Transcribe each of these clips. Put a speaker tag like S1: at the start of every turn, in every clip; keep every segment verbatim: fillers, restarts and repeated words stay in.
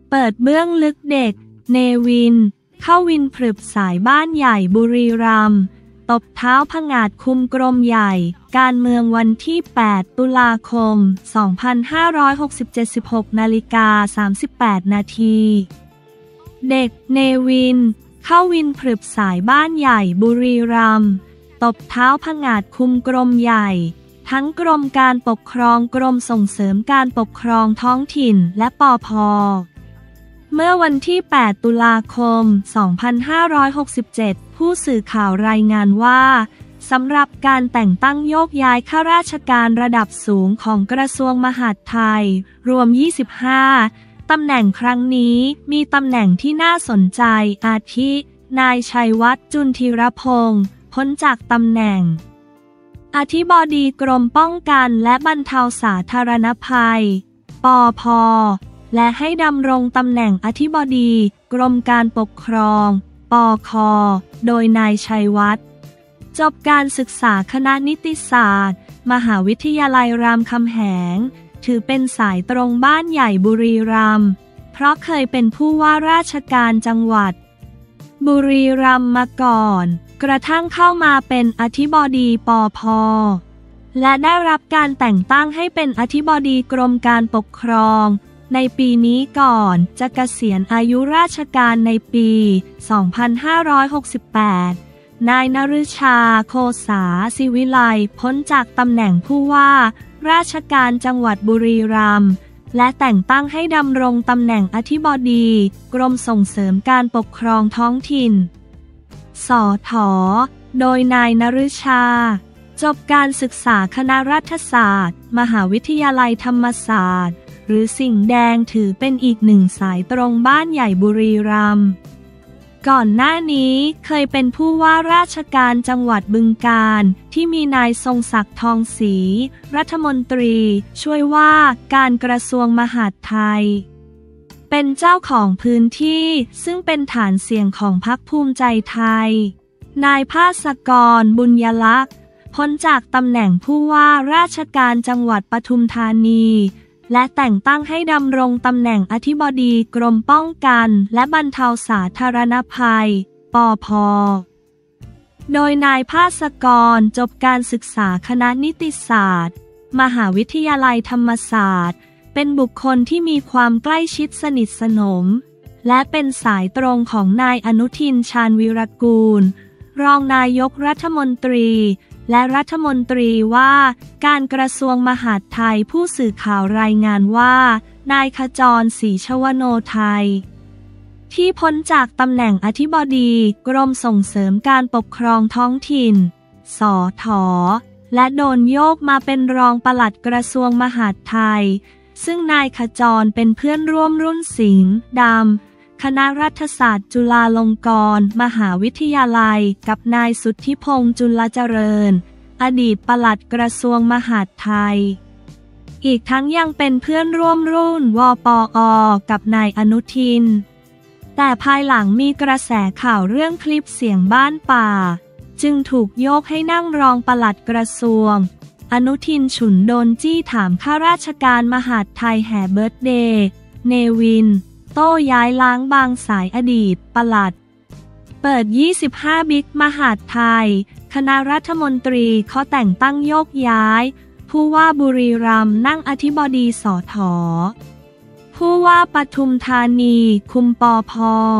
S1: เปิดเบื้องลึกเด็กเนวินเข้าวินพรึบสายบ้านใหญ่บุรีรัมย์ตบเท้าผงาดคุมกรมใหญ่การเมืองวันที่แปดตุลาคมสองพันห้าร้อยหกสิบเจ็ด สิบหกนาฬิกาสามสิบแปดนาทีเด็กเนวินเข้าวินพรึบสายบ้านใหญ่บุรีรัมย์ตบเท้าผงาดคุมกรมใหญ่ทั้งกรมการปกครองกรมส่งเสริมการปกครองท้องถิ่นและปภ.เมื่อวันที่แปดตุลาคมสองพันห้าร้อยหกสิบเจ็ดผู้สื่อข่าวรายงานว่าสำหรับการแต่งตั้งโยกย้ายข้าราชการระดับสูงของกระทรวงมหาดไทยรวมยี่สิบห้าตำแหน่งครั้งนี้มีตำแหน่งที่น่าสนใจอาทินายชัยวัฒน์จุนธีรพงศ์พ้นจากตำแหน่งอธิบดีกรมป้องกันและบรรเทาสาธารณภัยปภ.และให้ดำรงตำแหน่งอธิบดีกรมการปกครองปค.โดยนายชัยวัฒน์จบการศึกษาคณะนิติศาสตร์มหาวิทยาลัยรามคำแหงถือเป็นสายตรงบ้านใหญ่บุรีรัมย์เพราะเคยเป็นผู้ว่าราชการจังหวัดบุรีรัมย์มาก่อนกระทั่งเข้ามาเป็นอธิบดีปภ.และได้รับการแต่งตั้งให้เป็นอธิบดีกรมการปกครองในปีนี้ก่อนจะเกษียณอายุราชการในปีสองพันห้าร้อยหกสิบแปดนายนฤชาโคสาศิวิไลพ้นจากตำแหน่งผู้ว่าราชการจังหวัดบุรีรัมย์และแต่งตั้งให้ดำรงตำแหน่งอธิบดีกรมส่งเสริมการปกครองท้องถิ่นสถ.โดยนายนฤชาจบการศึกษาคณะรัฐศาสตร์มหาวิทยาลัยธรรมศาสตร์หรือสิ่งแดงถือเป็นอีกหนึ่งสายตรงบ้านใหญ่บุรีรัมย์ก่อนหน้านี้เคยเป็นผู้ว่าราชการจังหวัดบึงกาฬที่มีนายทรงศักดิ์ทองศรีรัฐมนตรีช่วยว่าการกระทรวงมหาดไทยเป็นเจ้าของพื้นที่ซึ่งเป็นฐานเสียงของพรรคภูมิใจไทยนายภาสกรบุญยลักษณ์พ้นจากตำแหน่งผู้ว่าราชการจังหวัดปทุมธานีและแต่งตั้งให้ดำรงตำแหน่งอธิบดีกรมป้องกันและบรรเทาสาธารณภัยปภ.โดยนายภาสกรจบการศึกษาคณะนิติศาสตร์มหาวิทยาลัยธรรมศาสตร์เป็นบุคคลที่มีความใกล้ชิดสนิทสนมและเป็นสายตรงของนายอนุทินชาญวีรกูลรองนายกรัฐมนตรีและรัฐมนตรีว่าการกระทรวงมหาดไทยผู้สื่อข่าวรายงานว่านายขจรศรีชวโนไทยที่พ้นจากตำแหน่งอธิบดีกรมส่งเสริมการปกครองท้องถิ่นสถ.และโดนโยกมาเป็นรองปลัดกระทรวงมหาดไทยซึ่งนายขจรเป็นเพื่อนร่วมรุ่นสิงห์ดำคณะรัฐศาสตร์จุฬาลงกรณ์มหาวิทยาลัยกับนายสุทธิพงษ์จุลเจริญอดีตปลัดกระทรวงมหาดไทยอีกทั้งยังเป็นเพื่อนร่วมรุ่นวปอ.กับนายอนุทินแต่ภายหลังมีกระแสข่าวเรื่องคลิปเสียงบ้านป่าจึงถูกโยกให้นั่งรองปลัดกระทรวงอนุทินฉุนโดนจี้ถามข้าราชการมหาดไทยแห่เบิร์ธเดย์เนวินโต้ย้ายล้างบางสายอดีตปลัดเปิดยี่สิบห้าบิ๊กมหาดไทยคณะรัฐมนตรีเขาแต่งตั้งโยกย้ายผู้ว่าบุรีรัมย์นั่งอธิบดีสถ.ผู้ว่าปทุมธานีคุมปภ.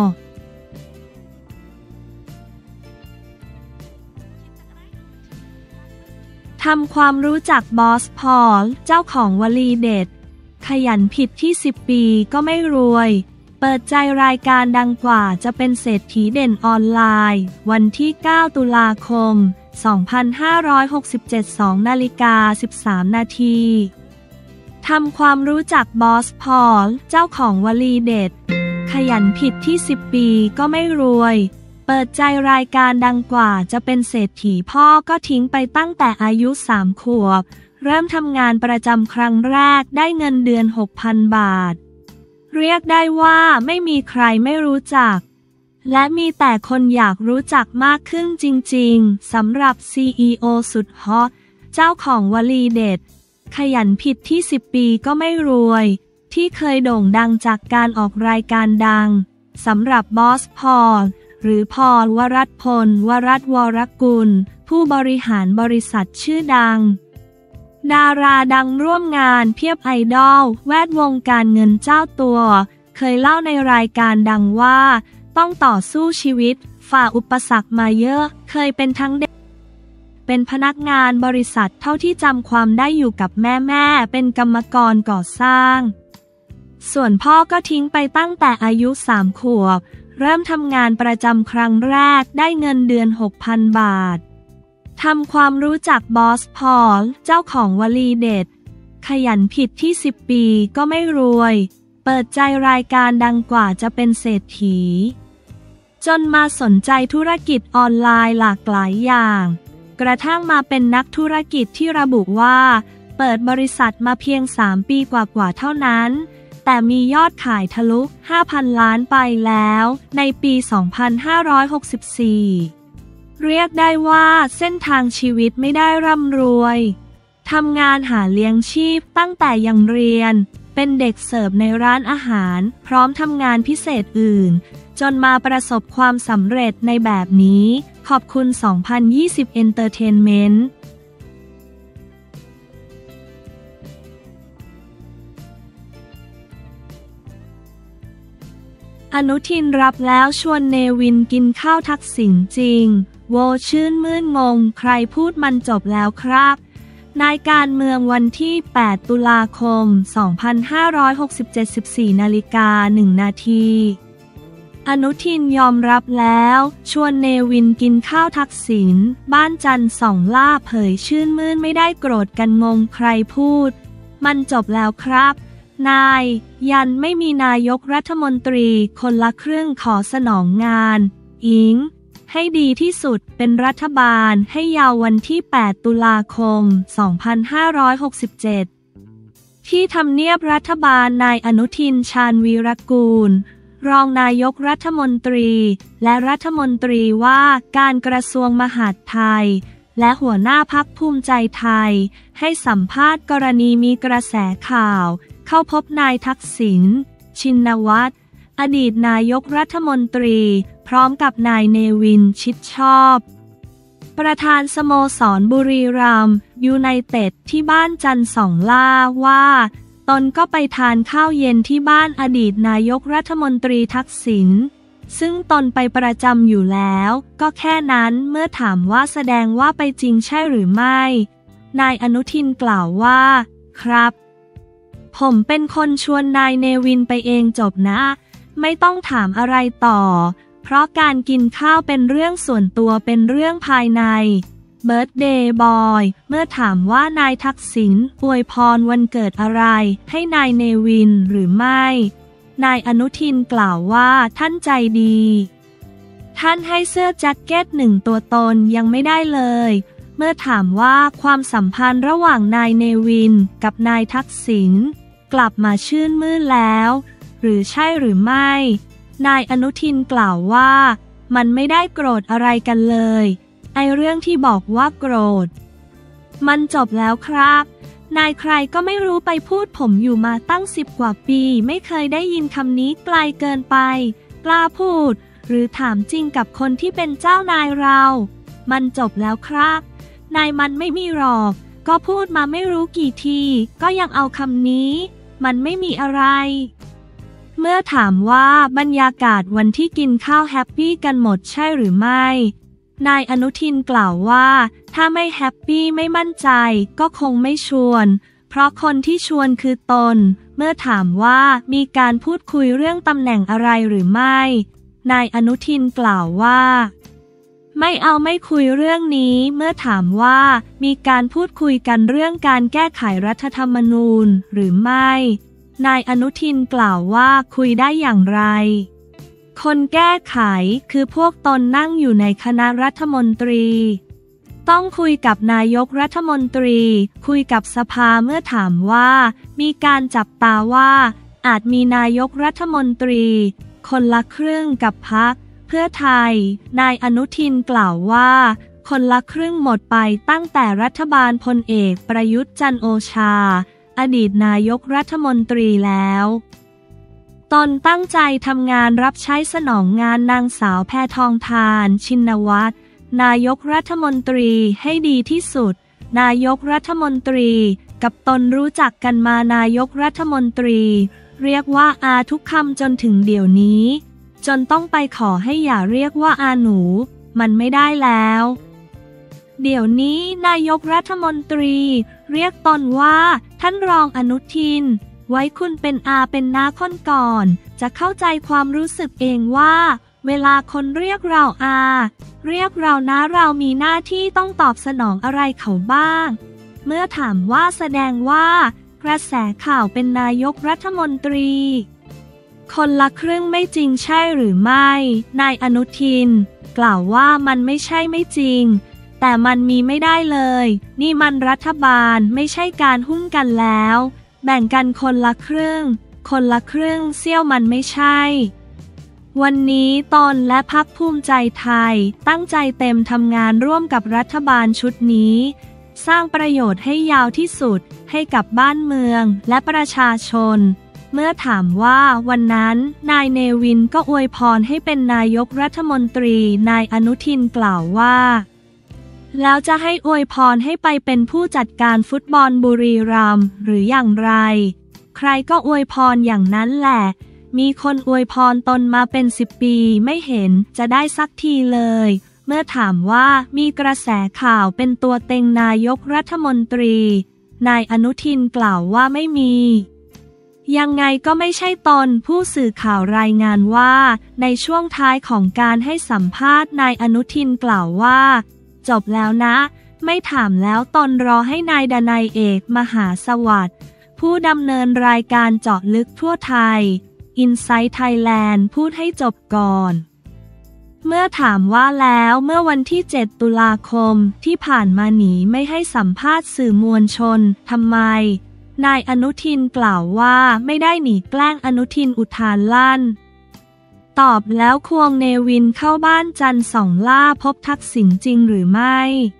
S1: ทำความรู้จักบอสพอลเจ้าของวลีเด็ดขยันผิดที่สิบปีก็ไม่รวยเปิดใจรายการดังกว่าจะเป็นเศรษฐีเด่นออนไลน์วันที่เก้าตุลาคมสองพันห้าร้อยหกสิบเจ็ด สองนาฬิกาสิบสามนาทีทำความรู้จักบอสพอลเจ้าของวลีเด็ดขยันผิดที่สิบปีก็ไม่รวยเปิดใจรายการดังกว่าจะเป็นเศรษฐีพ่อก็ทิ้งไปตั้งแต่อายุสามขวบเริ่มทำงานประจำครั้งแรกได้เงินเดือน หกพัน บาทเรียกได้ว่าไม่มีใครไม่รู้จักและมีแต่คนอยากรู้จักมากขึ้นจริงๆสำหรับ ซี อี โอ สุดฮอตเจ้าของวลีเด็ดขยันผิดที่สิบปีก็ไม่รวยที่เคยโด่งดังจากการออกรายการดังสำหรับบอสพอลหรือพอลวรัตน์พลวรัตน์วรกุลผู้บริหารบริษัทชื่อดังดาราดังร่วมงานเพียบไอดอลแวดวงการเงินเจ้าตัวเคยเล่าในรายการดังว่าต้องต่อสู้ชีวิตฝ่าอุปสรรคมาเยอะเคยเป็นทั้งเด็กเป็นพนักงานบริษัทเท่าที่จำความได้อยู่กับแม่แม่เป็นกรรมกรก่อสร้างส่วนพ่อก็ทิ้งไปตั้งแต่อายุสามขวบเริ่มทำงานประจำครั้งแรกได้เงินเดือน หกพัน บาททำความรู้จักบอสพอลเจ้าของวลีเด็ดขยันผิดที่สิบปีก็ไม่รวยเปิดใจรายการดังกว่าจะเป็นเศรษฐีจนมาสนใจธุรกิจออนไลน์หลากหลายอย่างกระทั่งมาเป็นนักธุรกิจที่ระบุว่าเปิดบริษัทมาเพียงสามปีกว่าๆเท่านั้นแต่มียอดขายทะลุ ห้าพัน ล้านไปแล้วในปี สองพันห้าร้อยหกสิบสี่ เรียกได้ว่าเส้นทางชีวิตไม่ได้ร่ำรวยทำงานหาเลี้ยงชีพตั้งแต่ยังเรียนเป็นเด็กเสิร์ฟในร้านอาหารพร้อมทำงานพิเศษอื่นจนมาประสบความสำเร็จในแบบนี้ขอบคุณ สองพันยี่สิบ Entertainmentอนุทินรับแล้วชวนเนวินกินข้าวทักษิณจริงโวชื่นมื่นงงใครพูดมันจบแล้วครับนายการเมืองวันที่ แปด ตุลาคม สองพันห้าร้อยหกสิบเจ็ด สิบสี่ นาฬิกา หนึ่ง นาทีอนุทินยอมรับแล้วชวนเนวินกินข้าวทักษิณบ้านจันทร์สองล่าเผยชื่นมื่นไม่ได้โกรธกันงงใครพูดมันจบแล้วครับนายยันไม่มีนายกรัฐมนตรีคนละครึ่งขอสนองงานอิงให้ดีที่สุดเป็นรัฐบาลให้ยาววันที่ แปด ตุลาคม สองพันห้าร้อยหกสิบเจ็ด ที่ทำเนียบรัฐบาลนายอนุทินชาญวีรกูลรองนายกรัฐมนตรีและรัฐมนตรีว่าการกระทรวงมหาดไทยและหัวหน้าพรรคภูมิใจไทยให้สัมภาษณ์กรณีมีกระแสข่าวเข้าพบนายทักษิณชินวัตรอดีตนายกรัฐมนตรีพร้อมกับนายเนวินชิดชอบประธานสโมสรบุรีรัมย์ยูไนเต็ดที่บ้านจันทร์สองล่าว่าตนก็ไปทานข้าวเย็นที่บ้านอดีตนายกรัฐมนตรีทักษิณซึ่งตนไปประจำอยู่แล้วก็แค่นั้นเมื่อถามว่าแสดงว่าไปจริงใช่หรือไม่นายอนุทินกล่าวว่าครับผมเป็นคนชวนนายเนวินไปเองจบนะไม่ต้องถามอะไรต่อเพราะการกินข้าวเป็นเรื่องส่วนตัวเป็นเรื่องภายในเบิร์ธเดย์บอยเมื่อถามว่านายทักษิณอวยพรวันเกิดอะไรให้นายเนวินหรือไม่นายอนุทินกล่าวว่าท่านใจดีท่านให้เสื้อแจ็คเก็ตหนึ่งตัวตนยังไม่ได้เลยเมื่อถามว่าความสัมพันธ์ระหว่างนายเนวินกับนายทักษิณกลับมาชื่นมื่นแล้วหรือใช่หรือไม่นายอนุทินกล่าวว่ามันไม่ได้โกรธอะไรกันเลยไอเรื่องที่บอกว่าโกรธมันจบแล้วครับนายใครก็ไม่รู้ไปพูดผมอยู่มาตั้งสิบกว่าปีไม่เคยได้ยินคำนี้ไกลเกินไปกล้าพูดหรือถามจริงกับคนที่เป็นเจ้านายเรามันจบแล้วครับนายมันไม่มีหรอกก็พูดมาไม่รู้กี่ทีก็ยังเอาคำนี้มันไม่มีอะไรเมื่อถามว่าบรรยากาศวันที่กินข้าวแฮปปี้กันหมดใช่หรือไม่นายอนุทินกล่าวว่าถ้าไม่แฮปปี้ไม่มั่นใจก็คงไม่ชวนเพราะคนที่ชวนคือตนเมื่อถามว่ามีการพูดคุยเรื่องตำแหน่งอะไรหรือไม่นายอนุทินกล่าวว่าไม่เอาไม่คุยเรื่องนี้เมื่อถามว่ามีการพูดคุยกันเรื่องการแก้ไขรัฐธรรมนูญหรือไม่นายอนุทินกล่าวว่าคุยได้อย่างไรคนแก้ไขคือพวกตนนั่งอยู่ในคณะรัฐมนตรีต้องคุยกับนายกรัฐมนตรีคุยกับสภาเมื่อถามว่ามีการจับตาว่าอาจมีนายกรัฐมนตรีคนละครึ่งกับพรรคเพื่อไทยนายอนุทินกล่าวว่าคนละครึ่งหมดไปตั้งแต่รัฐบาลพลเอกประยุทธ์จันทร์โอชาอดีตนายกรัฐมนตรีแล้วตนตั้งใจทำงานรับใช้สนองงานนางสาวแพทองธารชินวัตรนายกรัฐมนตรีให้ดีที่สุดนายกรัฐมนตรีกับตนรู้จักกันมานายกรัฐมนตรีเรียกว่าอาทุกคำจนถึงเดี๋ยวนี้จนต้องไปขอให้อย่าเรียกว่าอาหนูมันไม่ได้แล้วเดี๋ยวนี้นายกรัฐมนตรีเรียกตนว่าท่านรองอนุทินไว้คุณเป็นอาเป็นน้าคนก่อนจะเข้าใจความรู้สึกเองว่าเวลาคนเรียกเราอาเรียกเราน้าเรามีหน้าที่ต้องตอบสนองอะไรเขาบ้างเมื่อถามว่าแสดงว่ากระแสข่าวเป็นนายกรัฐมนตรีคนละครึ่งไม่จริงใช่หรือไม่นายอนุทินกล่าวว่ามันไม่ใช่ไม่จริงแต่มันมีไม่ได้เลยนี่มันรัฐบาลไม่ใช่การหุ้นกันแล้วแบ่งกันคนละครึ่งคนละครึ่งเสี้ยวมันไม่ใช่วันนี้ตนและพรรคภูมิใจไทยตั้งใจเต็มทำงานร่วมกับรัฐบาลชุดนี้สร้างประโยชน์ให้ยาวที่สุดให้กับบ้านเมืองและประชาชนเมื่อถามว่าวันนั้นนายเนวินก็อวยพรให้เป็นนายกรัฐมนตรีนายอนุทินกล่าวว่าแล้วจะให้อวยพรให้ไปเป็นผู้จัดการฟุตบอลบุรีรัมย์หรืออย่างไรใครก็อวยพรอย่างนั้นแหละมีคนอวยพรตนมาเป็นสิบปีไม่เห็นจะได้สักทีเลยเมื่อถามว่ามีกระแสข่าวเป็นตัวเต็งนายกรัฐมนตรีนายอนุทินกล่าวว่าไม่มียังไงก็ไม่ใช่ตนผู้สื่อข่าวรายงานว่าในช่วงท้ายของการให้สัมภาษณ์นายอนุทินกล่าวว่าจบแล้วนะไม่ถามแล้วตนรอให้นายดนัยเอกมหาสวัสดิ์ผู้ดำเนินรายการเจาะลึกทั่วไทย Inside Thailand พูดให้จบก่อนเมื่อถามว่าแล้วเมื่อวันที่เจ็ดตุลาคมที่ผ่านมาหนีไม่ให้สัมภาษณ์สื่อมวลชนทำไมนายอนุทินกล่าวว่าไม่ได้หนีแกล้งอนุทินอุทานลั่นตอบแล้วควงเนวินเข้าบ้านจันทร์สองล่าพบทักษิณจริงหรือไม่